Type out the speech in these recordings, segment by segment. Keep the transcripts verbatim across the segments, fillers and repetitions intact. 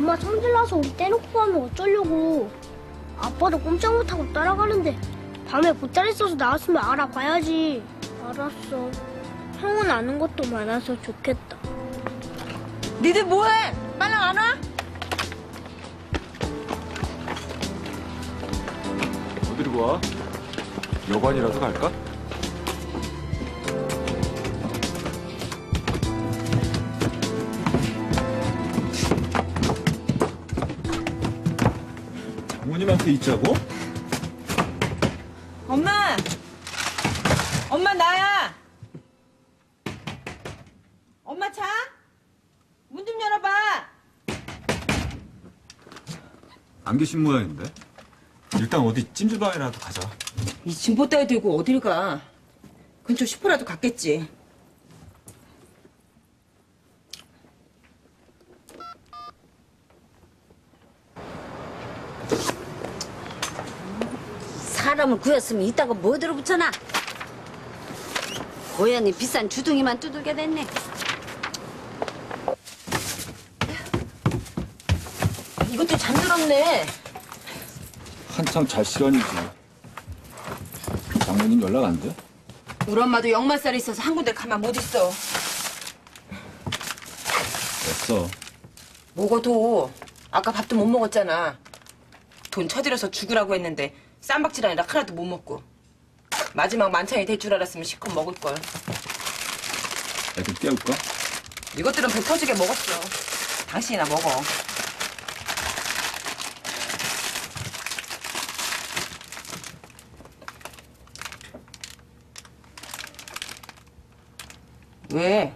엄마 성질나서 우리 떼놓고 가면 어쩌려고. 아빠도 꼼짝 못하고 따라가는데 밤에 보따리 써서 나왔으면 알아봐야지. 알았어. 형은 아는 것도 많아서 좋겠다. 니들 뭐해? 빨랑 안 와? 어디로 가? 여관이라도 갈까? 장모님한테 있자고? 엄마! 엄마 나야! 엄마 차? 문 좀 열어봐! 안 계신 모양인데? 일단 어디 찜질방이라도 가자. 이 짐보 따위 들고 어딜 가? 근처 슈퍼라도 갔겠지. 사람을 구했으면 이따가 뭐 들어붙여놔? 고연히 비싼 주둥이만 두들게 됐네. 이것도 잠들었네. 한참 잘 시간이지. 장모님 연락 안 돼? 우리 엄마도 역마살이 있어서 한 군데 가만 못 있어. 됐어. 먹어도 아까 밥도 못 먹었잖아. 돈 쳐들여서 죽으라고 했는데 쌈박질 아니라 하나도 못 먹고. 마지막 만찬이 될 줄 알았으면 실컷 먹을걸. 애들 깨울까? 이것들은 배 터지게 먹었어. 당신이나 먹어. 왜?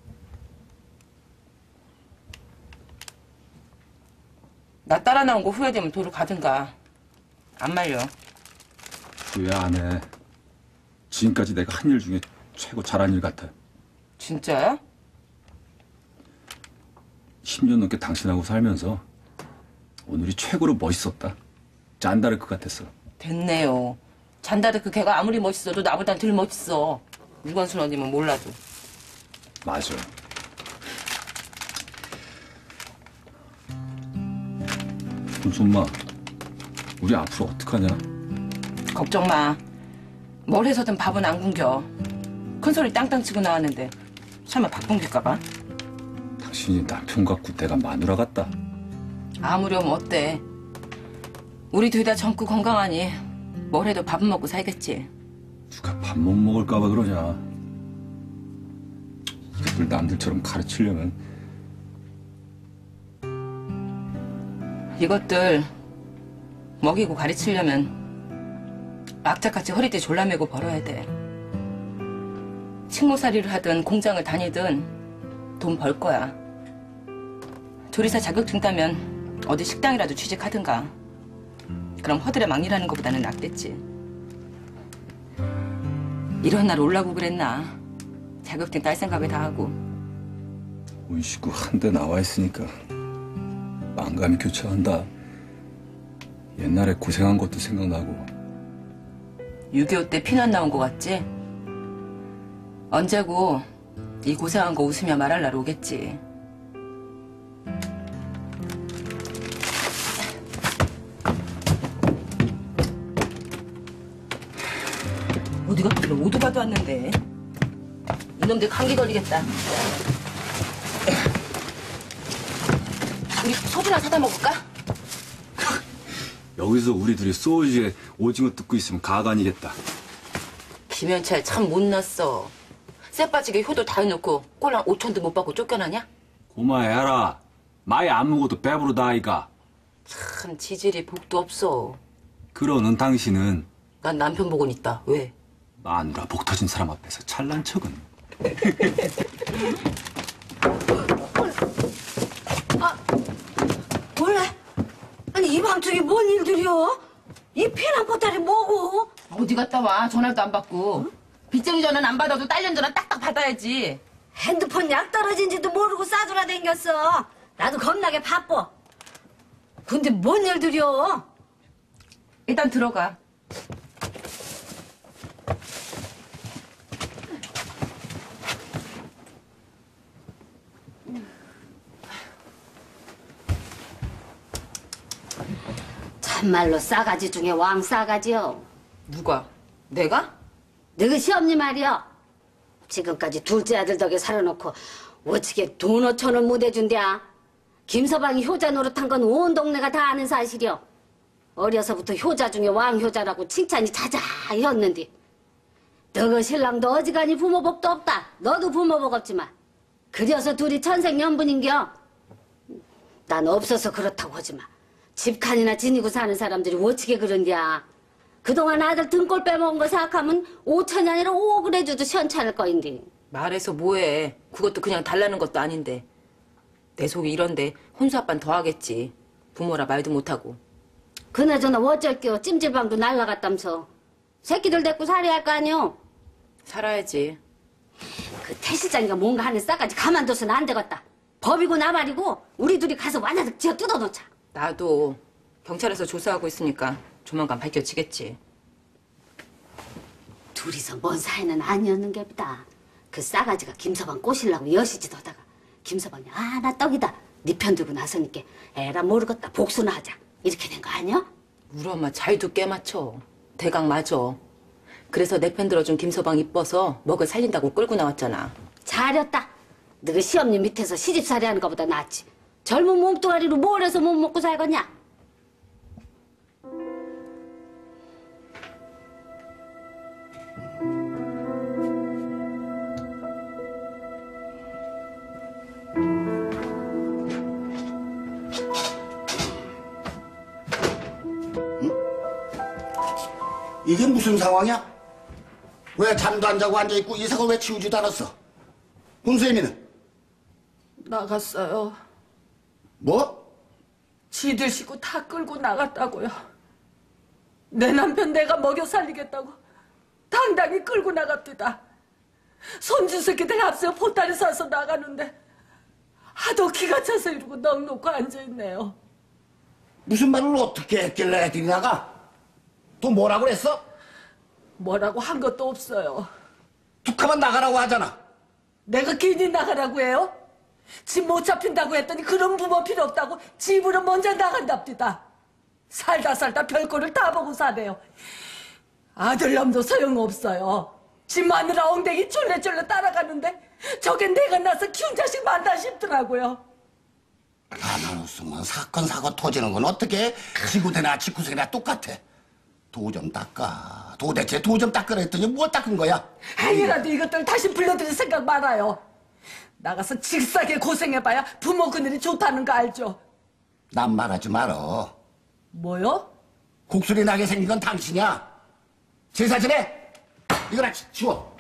나 따라 나온 거 후회되면 도로 가든가. 안 말려. 후회 안 해. 지금까지 내가 한 일 중에 최고 잘한 일 같아. 진짜야? 십 년 넘게 당신하고 살면서 오늘이 최고로 멋있었다. 잔다르크 같았어. 됐네요. 잔다르크 걔가 아무리 멋있어도 나보단 덜 멋있어. 유관순 언니면 몰라도. 맞아. 손마, 우리 앞으로 어떡하냐? 걱정 마. 뭘 해서든 밥은 안 굶겨. 큰 소리 땅땅 치고 나왔는데 설마 밥 굶길까 봐? 당신이 남편 같고 내가 마누라 같다. 아무렴 어때? 우리 둘 다 젊고 건강하니 뭘 해도 밥은 먹고 살겠지. 누가 밥 못 먹을까 봐 그러냐. 그들 남들처럼 가르치려면 이것들 먹이고 가르치려면 악착같이 허리띠 졸라매고 벌어야 돼. 식모살이를 하든 공장을 다니든 돈 벌 거야. 조리사 자격증 따면 어디 식당이라도 취직하든가. 그럼 허들에 막일하는 것보다는 낫겠지. 이런 날 올라고 그랬나. 자격증 딸 생각을 다 하고. 온 식구 한 대 나와 있으니까 망감이 교차한다. 옛날에 고생한 것도 생각나고. 육이오 때 피난 나온 거 같지? 언제고 이 고생한 거 웃으며 말할 날 오겠지. 어디 갔길래 오두가도 왔는데. 이놈들 감기 걸리겠다. 우리 소주나 사다 먹을까? 여기서 우리 둘이 소주에 오징어 뜯고 있으면 가관이겠다. 김현철 참 못났어. 쎄빠지게 효도 다 해놓고 꼴 한 오천도 못 받고 쫓겨나냐? 고마해라. 마이 안 먹어도 배부르다 아이가. 참 지질이 복도 없어. 그러는 당신은 난 남편 보곤 있다. 왜? 마누라 복 터진 사람 앞에서 잘난 척은. 아, 몰래? 아니 이 밤중에 뭔 일들이여? 이 피난 보따리 뭐고? 어디 갔다 와? 전화도 안 받고. 응? 빚쟁이 전화는 안 받아도 딸년 전화 딱딱 받아야지. 핸드폰 약 떨어진지도 모르고 싸돌아 댕겼어. 나도 겁나게 바빠. 근데 뭔 일들이여? 일단 들어가. 참말로 싸가지 중에 왕 싸가지요. 누가? 내가? 너희 시엄니 말이여. 지금까지 둘째 아들 덕에 살아놓고 어찌게 돈 오천 원 못 해준대야. 김서방이 효자 노릇한 건 온 동네가 다 아는 사실이여. 어려서부터 효자 중에 왕효자라고 칭찬이 자자했는데 너그 신랑도 어지간히 부모복도 없다. 너도 부모복 없지만 그래서 둘이 천생연분인겨. 난 없어서 그렇다고 하지마. 집칸이나 지니고 사는 사람들이 어찌게 그런디야. 그동안 아들 등골 빼먹은 거 생각하면 오천이 아니라 오억을 해줘도 시원찮을 거인데. 말해서 뭐해. 그것도 그냥 달라는 것도 아닌데. 내 속이 이런데 혼수 아빠는 더 하겠지. 부모라 말도 못하고. 그나저나 어쩔게요. 찜질방도 날라갔다면서. 새끼들 데리고 살아야 할 거 아니오. 살아야지. 그 태시장이가 뭔가 하는 싸가지 가만둬서는 안 되겠다. 법이고 나발이고 우리 둘이 가서 완화득 지어 뜯어놓자. 나도 경찰에서 조사하고 있으니까 조만간 밝혀지겠지. 둘이서 뭔 사이는 아니었는 게보다 그 싸가지가 김서방 꼬시려고 여시짓 하다가 김서방이 아 나 떡이다 네 편 들고 나서니까 에라 모르겠다 복수나 하자 이렇게 된 거 아니야? 우리 엄마 잘도 깨맞춰. 대강 맞어. 그래서 내 편 들어준 김서방 이뻐서 먹을 살린다고 끌고 나왔잖아. 잘했다. 너그 시엄니 밑에서 시집살이 하는 것보다 낫지. 젊은 몸뚱아리로 뭘 해서 못 먹고 살겠냐? 이게 무슨 상황이야? 왜 잠도 안 자고 앉아있고 이삭을 왜 치우지도 않았어? 홍수애미는? 나갔어요. 뭐? 지들 식구 다 끌고 나갔다고요. 내 남편 내가 먹여 살리겠다고 당당히 끌고 나갑디다. 손주 새끼들 앞서 보따리 싸서 나가는데 하도 기가 차서 이러고 넋 놓고 앉아있네요. 무슨 말을 어떻게 했길래 애들이 나가? 또 뭐라고 그랬어? 뭐라고 한 것도 없어요. 툭하면 나가라고 하잖아. 내가 괜히 나가라고 해요? 집 못 잡힌다고 했더니 그런 부모 필요 없다고 집으로 먼저 나간답디다. 살다 살다 별꼴을 다 보고 사네요. 아들놈도 소용없어요. 집 마누라 엉덩이 쫄래쫄래 따라가는데 저게 내가 나서 키운 자식 많다 싶더라고요. 가만 없으면 사건 사고 터지는 건 어떻게 지구대나 집구석이나 똑같아. 도 좀 닦아. 도대체 도 좀 닦으라 했더니 뭘 닦은 거야? 아니라도 이것들 다시 불러들일 생각 말아요. 나가서 직사게 고생해봐야 부모 그늘이 좋다는 거 알죠? 난 말하지 말어. 뭐요? 곡소리 나게 생긴 건 당신이야. 제사 지내? 이거나 치- 치워.